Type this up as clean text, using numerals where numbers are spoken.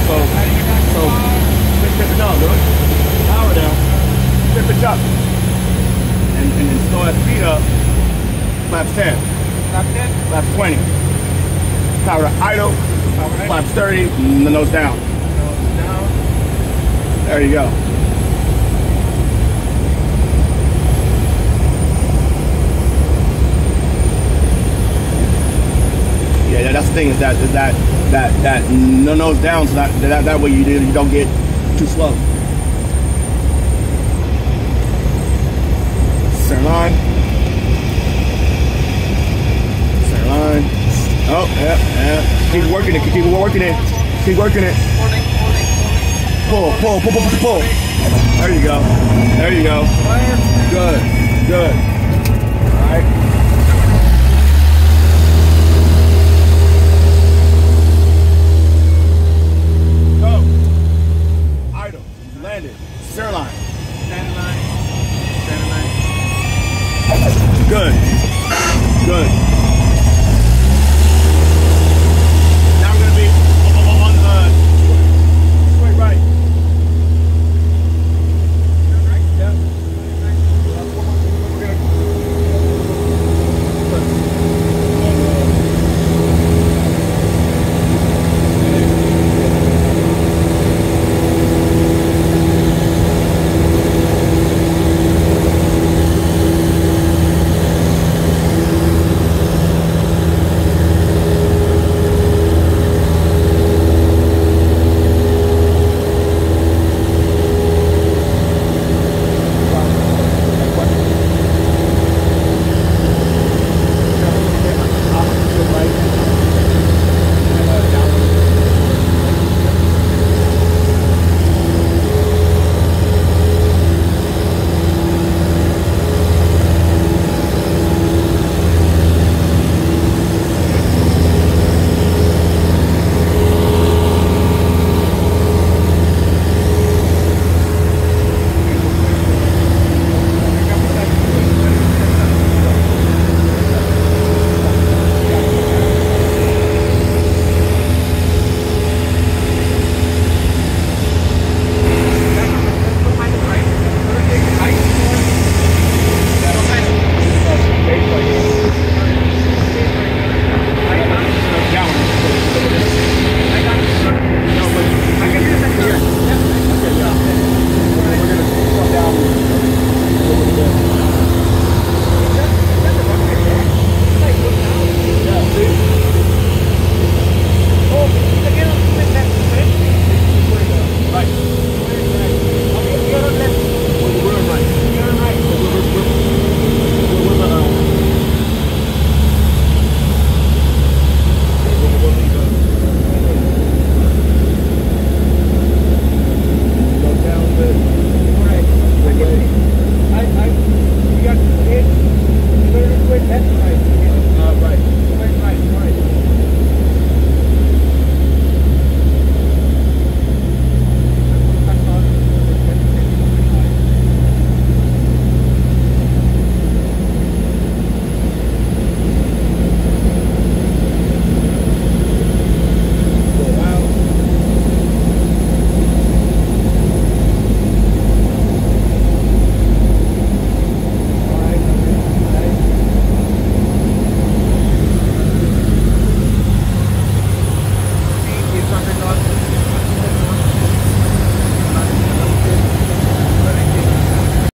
So tip it down, good. Power down. Tip it up. And slow that speed up. Flaps 10. Flaps 10? Flaps 20. Power to idle. Flaps 30. The nose down. Nose down. There you go. Yeah, that's the thing is that no nose down, so that way you don't get too slow. Center line. Center line. Oh, yeah. Keep working it. Keep working it. Keep working it. Pull. There you go. There you go. Good. Good. All right.